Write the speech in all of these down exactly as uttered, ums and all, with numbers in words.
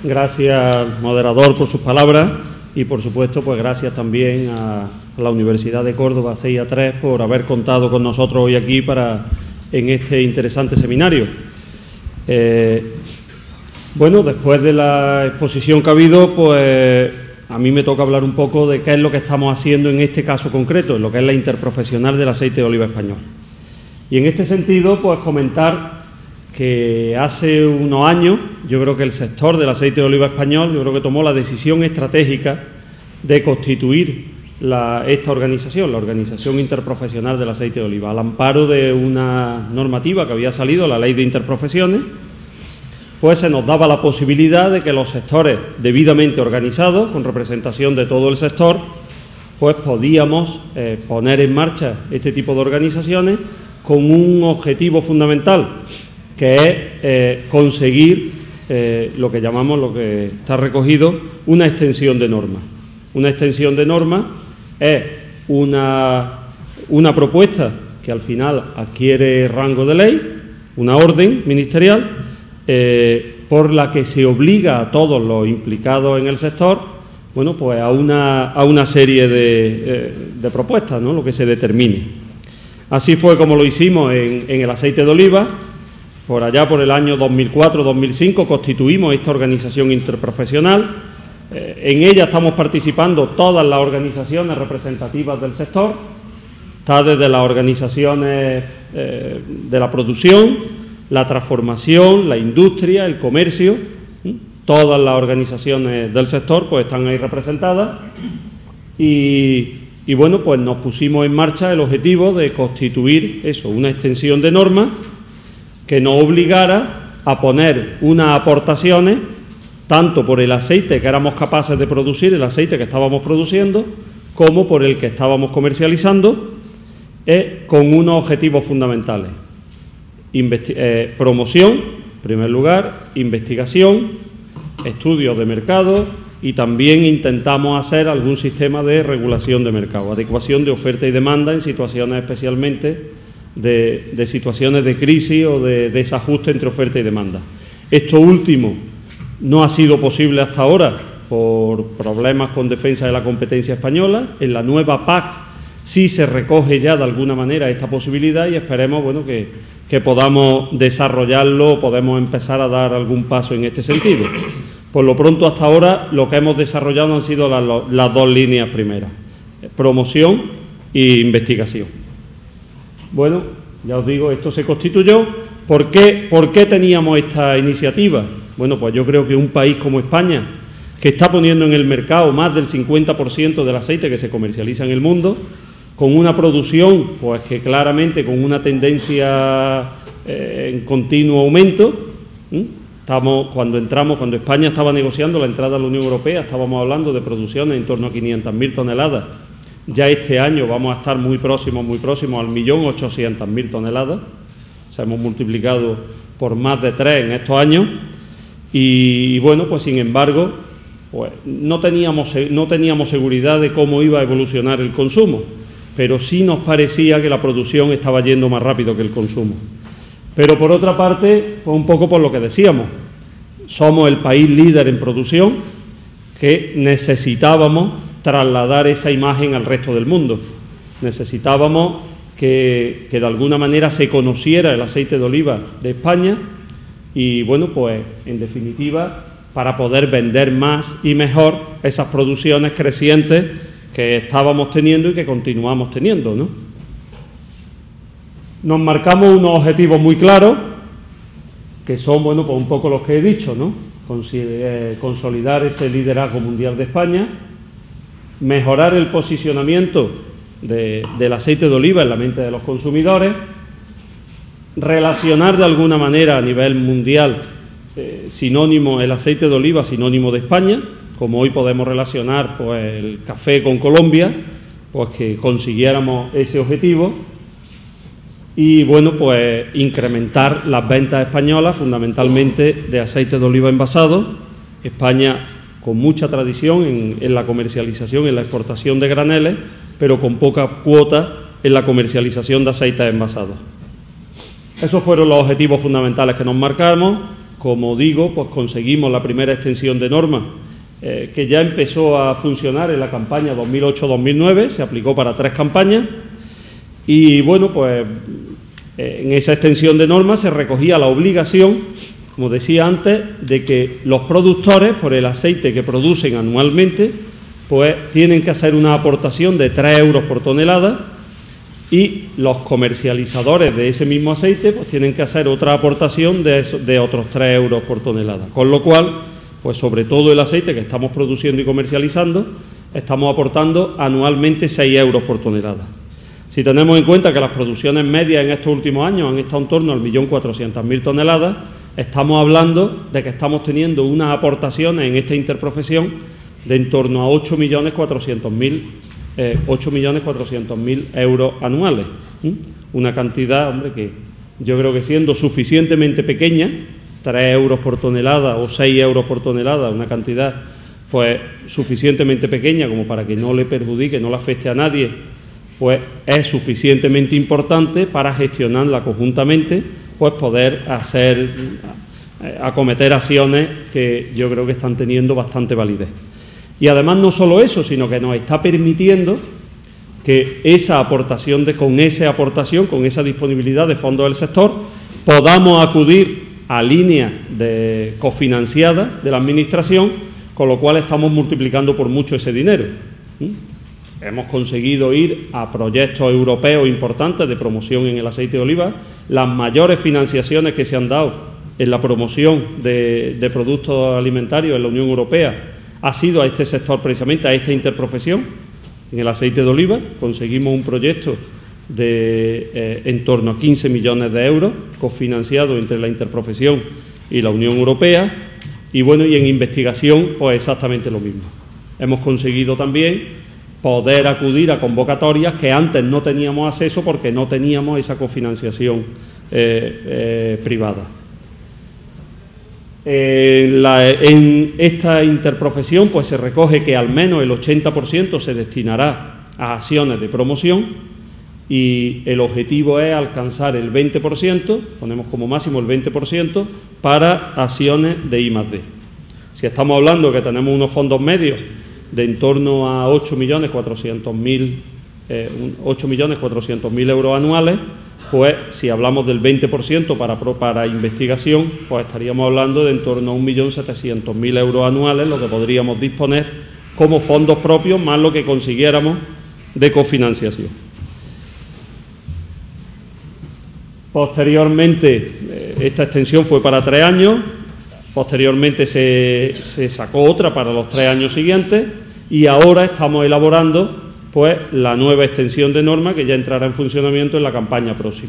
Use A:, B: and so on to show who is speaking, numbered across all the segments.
A: Gracias al moderador por sus palabras y, por supuesto, pues gracias también a, a la Universidad de Córdoba seis a tres por haber contado con nosotros hoy aquí para en este interesante seminario. Eh, bueno, después de la exposición que ha habido, pues a mí me toca hablar un poco de qué es lo que estamos haciendo en este caso concreto, en lo que es la interprofesional del aceite de oliva español. Y en este sentido, pues comentar que hace unos años, yo creo que el sector del aceite de oliva español, yo creo que tomó la decisión estratégica de constituir la, esta organización, la Organización Interprofesional del Aceite de Oliva, al amparo de una normativa que había salido, la Ley de Interprofesiones. Pues se nos daba la posibilidad de que los sectores debidamente organizados, con representación de todo el sector, pues podíamos eh, poner en marcha este tipo de organizaciones con un objetivo fundamental, que es eh, conseguir eh, lo que llamamos, lo que está recogido, una extensión de normas. Una extensión de normas es una, una propuesta que al final adquiere rango de ley, una orden ministerial, eh, por la que se obliga a todos los implicados en el sector, bueno, pues a una, a una serie de, eh, de propuestas, ¿no?, lo que se determine. Así fue como lo hicimos en, en el aceite de oliva. Por allá, por el año dos mil cuatro dos mil cinco, constituimos esta organización interprofesional. Eh, en ella estamos participando todas las organizaciones representativas del sector, está desde las organizaciones eh, de la producción, la transformación, la industria, el comercio, ¿sí? Todas las organizaciones del sector pues están ahí representadas y, y bueno, pues nos pusimos en marcha el objetivo de constituir eso, una extensión de normas que nos obligara a poner unas aportaciones tanto por el aceite que éramos capaces de producir, el aceite que estábamos produciendo, como por el que estábamos comercializando, eh, con unos objetivos fundamentales. Investi eh, promoción, en primer lugar, investigación, estudios de mercado y también intentamos hacer algún sistema de regulación de mercado, adecuación de oferta y demanda en situaciones especialmente De, de situaciones de crisis o de desajuste entre oferta y demanda. Esto último no ha sido posible hasta ahora por problemas con defensa de la competencia española. En la nueva P A C sí se recoge ya de alguna manera esta posibilidad y esperemos, bueno, que, que podamos desarrollarlo, podemos empezar a dar algún paso en este sentido. Por lo pronto, hasta ahora, lo que hemos desarrollado han sido las, las dos líneas primeras, promoción e investigación. Bueno, ya os digo, esto se constituyó. ¿Por qué, ¿Por qué teníamos esta iniciativa? Bueno, pues yo creo que un país como España, que está poniendo en el mercado más del cincuenta por ciento del aceite que se comercializa en el mundo, con una producción pues que claramente con una tendencia eh, en continuo aumento, ¿eh? Estamos, cuando entramos, cuando España estaba negociando la entrada a la Unión Europea, estábamos hablando de producciones en torno a quinientas mil toneladas. Ya este año vamos a estar muy próximos, muy próximos al millón ochocientas mil toneladas. O sea, hemos multiplicado por más de tres en estos años. Y, y bueno, pues sin embargo, pues, no teníamos, no teníamos seguridad de cómo iba a evolucionar el consumo, pero sí nos parecía que la producción estaba yendo más rápido que el consumo. Pero por otra parte, pues un poco por lo que decíamos, somos el país líder en producción, que necesitábamos trasladar esa imagen al resto del mundo. Necesitábamos que, que de alguna manera se conociera el aceite de oliva de España y, bueno, pues en definitiva, para poder vender más y mejor esas producciones crecientes que estábamos teniendo y que continuamos teniendo, ¿no? Nos marcamos unos objetivos muy claros, que son, bueno, pues un poco los que he dicho, ¿no? Consolidar ese liderazgo mundial de España, mejorar el posicionamiento de, del aceite de oliva en la mente de los consumidores, relacionar de alguna manera a nivel mundial eh, sinónimo el aceite de oliva sinónimo de España, como hoy podemos relacionar pues el café con Colombia, pues que consiguiéramos ese objetivo y bueno, pues incrementar las ventas españolas fundamentalmente de aceite de oliva envasado. España con mucha tradición en, en la comercialización, en la exportación de graneles, pero con poca cuota en la comercialización de aceites envasados. Esos fueron los objetivos fundamentales que nos marcamos, como digo, pues conseguimos la primera extensión de norma, eh, que ya empezó a funcionar en la campaña dos mil ocho dos mil nueve, se aplicó para tres campañas, y bueno, pues eh, en esa extensión de norma se recogía la obligación, como decía antes, de que los productores, por el aceite que producen anualmente, pues tienen que hacer una aportación de tres euros por tonelada, y los comercializadores de ese mismo aceite pues tienen que hacer otra aportación de, eso, de otros tres euros por tonelada. Con lo cual, pues sobre todo el aceite que estamos produciendo y comercializando, estamos aportando anualmente seis euros por tonelada. Si tenemos en cuenta que las producciones medias en estos últimos años han estado en torno al millón cuatrocientas mil toneladas, estamos hablando de que estamos teniendo unas aportaciones en esta interprofesión de en torno a ocho millones cuatrocientos mil Eh, ocho millones cuatrocientos mil euros anuales. ¿Mm? Una cantidad, hombre, que yo creo que siendo suficientemente pequeña, tres euros por tonelada o seis euros por tonelada, una cantidad pues suficientemente pequeña como para que no le perjudique, no le afecte a nadie, pues es suficientemente importante para gestionarla conjuntamente, pues poder hacer, acometer acciones que yo creo que están teniendo bastante validez. Y además no solo eso, sino que nos está permitiendo que esa aportación, de, con esa aportación, con esa disponibilidad de fondos del sector, podamos acudir a líneas de cofinanciadas de la Administración, con lo cual estamos multiplicando por mucho ese dinero. ¿Mm? Hemos conseguido ir a proyectos europeos importantes de promoción en el aceite de oliva, las mayores financiaciones que se han dado en la promoción de, de productos alimentarios en la Unión Europea ha sido a este sector, precisamente a esta interprofesión, en el aceite de oliva. Conseguimos un proyecto de eh, en torno a quince millones de euros, cofinanciado entre la interprofesión y la Unión Europea, y bueno, y en investigación, pues exactamente lo mismo. Hemos conseguido también poder acudir a convocatorias que antes no teníamos acceso porque no teníamos esa cofinanciación eh, eh, privada. En, la, en esta interprofesión pues se recoge que al menos el ochenta por ciento se destinará a acciones de promoción y el objetivo es alcanzar el veinte por ciento, ponemos como máximo el veinte por ciento, para acciones de I más D. Si estamos hablando que tenemos unos fondos medios de en torno a ocho millones cuatrocientos mil euros anuales, pues si hablamos del veinte por ciento para, para investigación, pues estaríamos hablando de en torno a un millón setecientos mil euros anuales, lo que podríamos disponer como fondos propios, más lo que consiguiéramos de cofinanciación. Posteriormente, esta extensión fue para tres años, posteriormente se, se sacó otra para los tres años siguientes y ahora estamos elaborando pues la nueva extensión de norma que ya entrará en funcionamiento en la campaña próxima.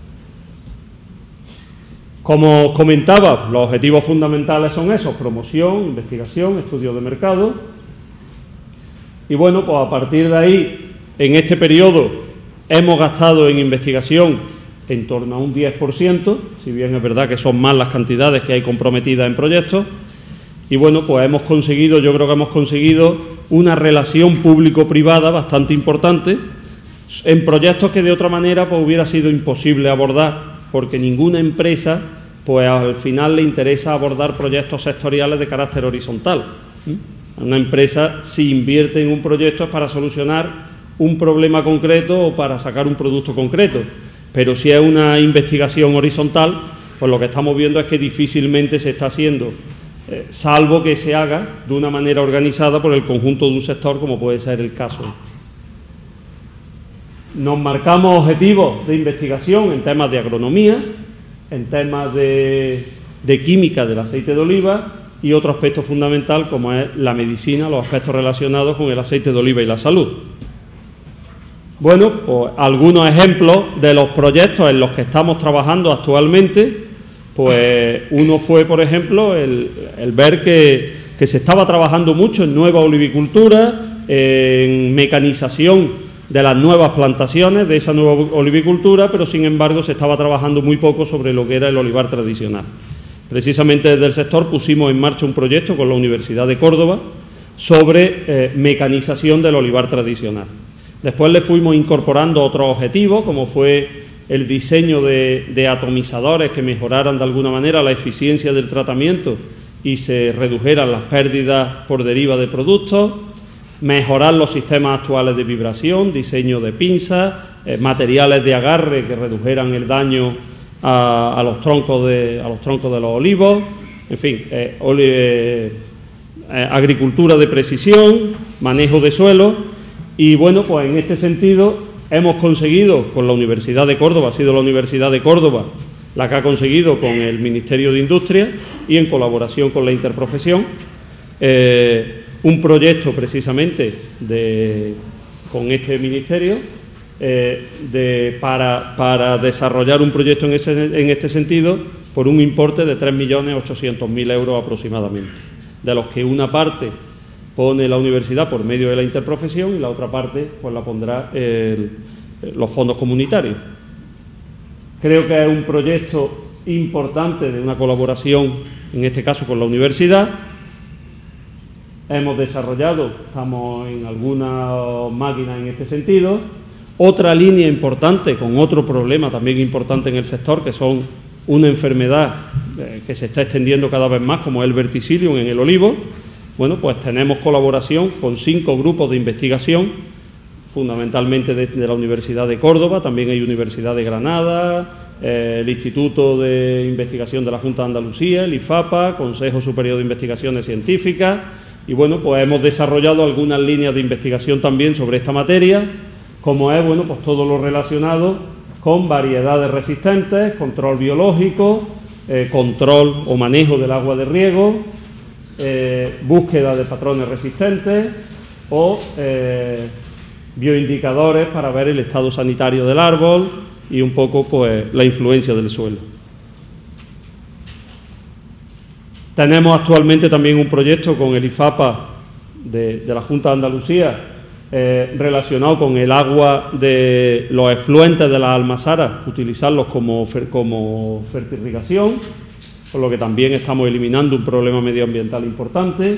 A: Como os comentaba, los objetivos fundamentales son esos: promoción, investigación, estudio de mercado. Y bueno, pues a partir de ahí, en este periodo hemos gastado en investigación en torno a un diez por ciento, si bien es verdad que son más las cantidades que hay comprometidas en proyectos. Y bueno, pues hemos conseguido, yo creo que hemos conseguido una relación público-privada bastante importante en proyectos que de otra manera pues hubiera sido imposible abordar, porque ninguna empresa pues al final le interesa abordar proyectos sectoriales de carácter horizontal. Una empresa, si invierte en un proyecto, es para solucionar un problema concreto o para sacar un producto concreto, pero si es una investigación horizontal, pues lo que estamos viendo es que difícilmente se está haciendo, Eh, salvo que se haga de una manera organizada por el conjunto de un sector, como puede ser el caso. Nos marcamos objetivos de investigación en temas de agronomía, en temas de, de química del aceite de oliva y otro aspecto fundamental como es la medicina, los aspectos relacionados con el aceite de oliva y la salud. Bueno, pues algunos ejemplos de los proyectos en los que estamos trabajando actualmente. Pues uno fue, por ejemplo, el, el ver que, que se estaba trabajando mucho en nueva olivicultura, en mecanización de las nuevas plantaciones de esa nueva olivicultura, pero sin embargo se estaba trabajando muy poco sobre lo que era el olivar tradicional. Precisamente desde el sector pusimos en marcha un proyecto con la Universidad de Córdoba sobre eh, mecanización del olivar tradicional. Después le fuimos incorporando otros objetivos, como fue el diseño de, de atomizadores que mejoraran de alguna manera la eficiencia del tratamiento y se redujeran las pérdidas por deriva de productos, mejorar los sistemas actuales de vibración, diseño de pinzas, eh, materiales de agarre que redujeran el daño a, a, los, troncos de, a los troncos de los olivos, en fin, eh, oli, eh, eh, agricultura de precisión, manejo de suelo. Y bueno, pues en este sentido hemos conseguido con la Universidad de Córdoba, ha sido la Universidad de Córdoba la que ha conseguido con el Ministerio de Industria y en colaboración con la interprofesión, eh, un proyecto precisamente de, con este ministerio eh, de, para, para desarrollar un proyecto en, ese, en este sentido por un importe de tres millones ochocientos mil euros aproximadamente, de los que una parte pone la universidad por medio de la interprofesión y la otra parte pues la pondrá el, los fondos comunitarios. Creo que es un proyecto importante de una colaboración, en este caso con la universidad. Hemos desarrollado, estamos en algunas máquinas en este sentido. Otra línea importante, con otro problema también importante en el sector, que son una enfermedad eh, que se está extendiendo cada vez más, como es el verticillium en el olivo. Bueno, pues tenemos colaboración con cinco grupos de investigación, fundamentalmente de, de la Universidad de Córdoba, también hay Universidad de Granada, eh, el Instituto de Investigación de la Junta de Andalucía, el IFAPA, Consejo Superior de Investigaciones Científicas, y bueno, pues hemos desarrollado algunas líneas de investigación también sobre esta materia, como es, bueno, pues todo lo relacionado con variedades resistentes, control biológico, eh, control o manejo del agua de riego, Eh, búsqueda de patrones resistentes o eh, bioindicadores para ver el estado sanitario del árbol y un poco pues la influencia del suelo. Tenemos actualmente también un proyecto con el IFAPA de, de la Junta de Andalucía eh, relacionado con el agua de los efluentes de las almazaras, utilizarlos como, fer, como fertirrigación, por lo que también estamos eliminando un problema medioambiental importante.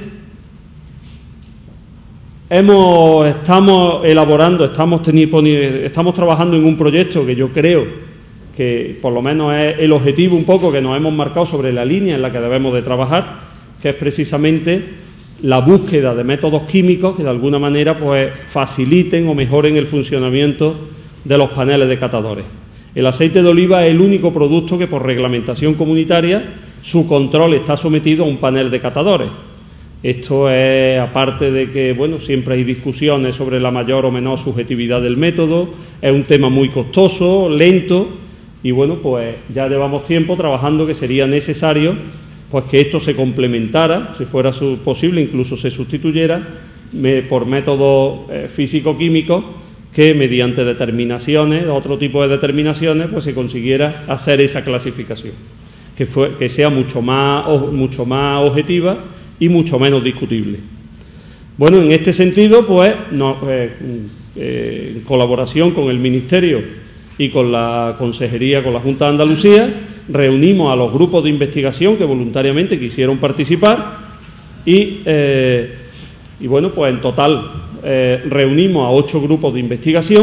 A: Hemos, estamos elaborando, estamos, teniendo, estamos trabajando en un proyecto que yo creo que por lo menos es el objetivo un poco que nos hemos marcado sobre la línea en la que debemos de trabajar, que es precisamente la búsqueda de métodos químicos que de alguna manera pues faciliten o mejoren el funcionamiento de los paneles de catadores. El aceite de oliva es el único producto que por reglamentación comunitaria su control está sometido a un panel de catadores. Esto es, aparte de que, bueno, siempre hay discusiones sobre la mayor o menor subjetividad del método, es un tema muy costoso, lento, y bueno, pues ya llevamos tiempo trabajando que sería necesario pues que esto se complementara, si fuera posible, incluso se sustituyera me, por métodos eh, físico-químicos que mediante determinaciones, otro tipo de determinaciones, pues se consiguiera hacer esa clasificación, que, fue, que sea mucho más, mucho más objetiva y mucho menos discutible. Bueno, en este sentido, pues, no, eh, eh, en colaboración con el Ministerio y con la Consejería, con la Junta de Andalucía, reunimos a los grupos de investigación que voluntariamente quisieron participar y, eh, y bueno, pues en total Eh, reunimos a ocho grupos de investigación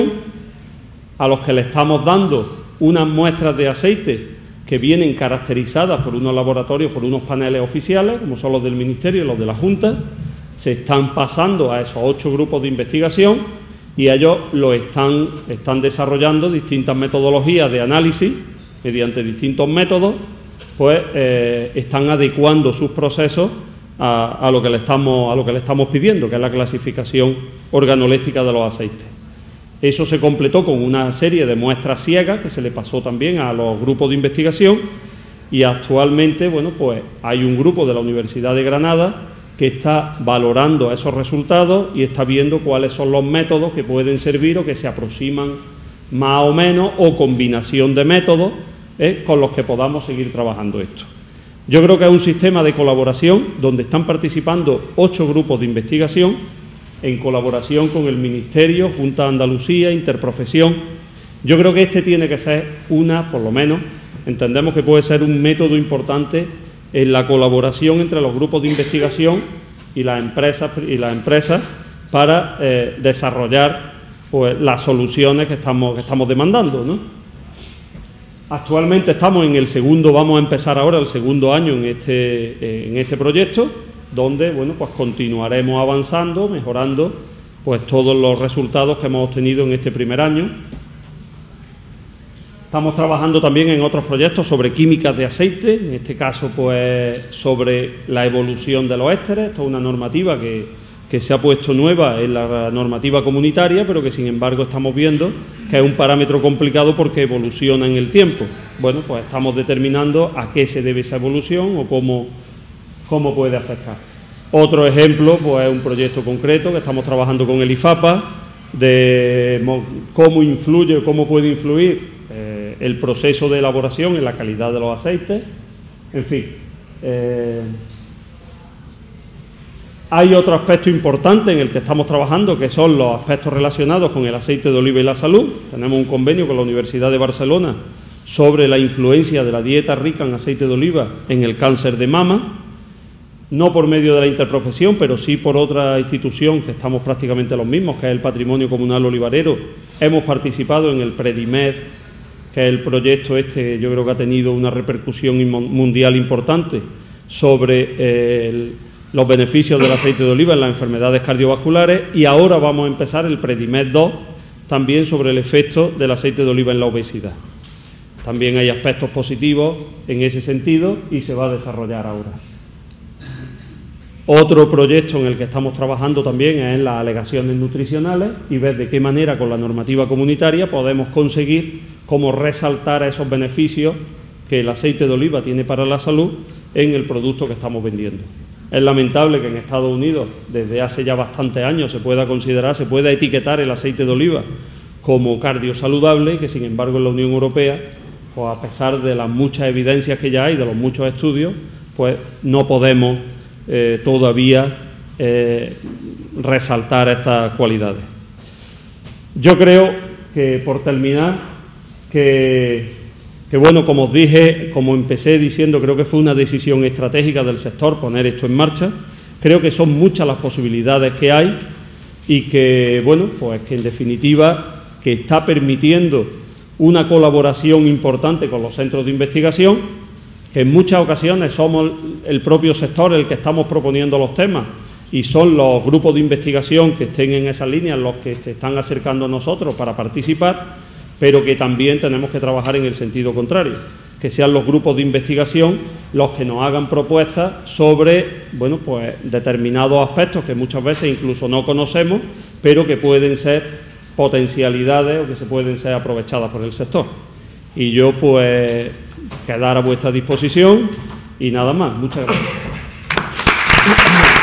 A: a los que le estamos dando unas muestras de aceite que vienen caracterizadas por unos laboratorios, por unos paneles oficiales, como son los del Ministerio y los de la Junta. Se están pasando a esos ocho grupos de investigación y ellos lo están, están desarrollando distintas metodologías de análisis mediante distintos métodos, pues eh, están adecuando sus procesos A, a, lo que le estamos, a lo que le estamos pidiendo, que es la clasificación organoléctrica de los aceites. Eso se completó con una serie de muestras ciegas que se le pasó también a los grupos de investigación y actualmente, bueno, pues hay un grupo de la Universidad de Granada que está valorando esos resultados y está viendo cuáles son los métodos que pueden servir o que se aproximan más o menos, o combinación de métodos eh, con los que podamos seguir trabajando esto. Yo creo que es un sistema de colaboración donde están participando ocho grupos de investigación en colaboración con el Ministerio, Junta de Andalucía, Interprofesión. Yo creo que este tiene que ser una, por lo menos, entendemos que puede ser un método importante en la colaboración entre los grupos de investigación y las empresas, y las empresas para eh, desarrollar pues, las soluciones que estamos, que estamos demandando, ¿no? Actualmente estamos en el segundo, vamos a empezar ahora el segundo año en este, en este proyecto, donde bueno, pues continuaremos avanzando, mejorando pues todos los resultados que hemos obtenido en este primer año. Estamos trabajando también en otros proyectos sobre químicas de aceite, en este caso pues sobre la evolución de los ésteres. Esto es una normativa que, que se ha puesto nueva en la normativa comunitaria, pero que sin embargo estamos viendo que es un parámetro complicado porque evoluciona en el tiempo. Bueno, pues estamos determinando a qué se debe esa evolución o cómo, cómo puede afectar. Otro ejemplo pues es un proyecto concreto que estamos trabajando con el IFAPA de cómo influye o cómo puede influir eh, el proceso de elaboración en la calidad de los aceites. En fin, eh, hay otro aspecto importante en el que estamos trabajando, que son los aspectos relacionados con el aceite de oliva y la salud. Tenemos un convenio con la Universidad de Barcelona sobre la influencia de la dieta rica en aceite de oliva en el cáncer de mama, no por medio de la interprofesión, pero sí por otra institución que estamos prácticamente los mismos, que es el Patrimonio Comunal Olivarero. Hemos participado en el PREDIMED, que es el proyecto este, yo creo que ha tenido una repercusión mundial importante sobre eh, el los beneficios del aceite de oliva en las enfermedades cardiovasculares, y ahora vamos a empezar el PREDIMED dos, también sobre el efecto del aceite de oliva en la obesidad. También hay aspectos positivos en ese sentido y se va a desarrollar ahora. Otro proyecto en el que estamos trabajando también es en las alegaciones nutricionales y ver de qué manera con la normativa comunitaria podemos conseguir cómo resaltar esos beneficios que el aceite de oliva tiene para la salud en el producto que estamos vendiendo. Es lamentable que en Estados Unidos, desde hace ya bastantes años, se pueda considerar, se pueda etiquetar el aceite de oliva como cardiosaludable y que, sin embargo, en la Unión Europea, pues a pesar de las muchas evidencias que ya hay, de los muchos estudios, pues no podemos eh, todavía eh, resaltar estas cualidades. Yo creo que, por terminar, que... que bueno, como os dije, como empecé diciendo, creo que fue una decisión estratégica del sector poner esto en marcha. Creo que son muchas las posibilidades que hay y que, bueno, pues que en definitiva que está permitiendo una colaboración importante con los centros de investigación, que en muchas ocasiones somos el propio sector el que estamos proponiendo los temas y son los grupos de investigación que estén en esas líneas los que se están acercando a nosotros para participar, pero que también tenemos que trabajar en el sentido contrario, que sean los grupos de investigación los que nos hagan propuestas sobre, bueno, pues determinados aspectos que muchas veces incluso no conocemos, pero que pueden ser potencialidades o que se pueden ser aprovechadas por el sector. Y yo, pues, quedar a vuestra disposición y nada más. Muchas gracias.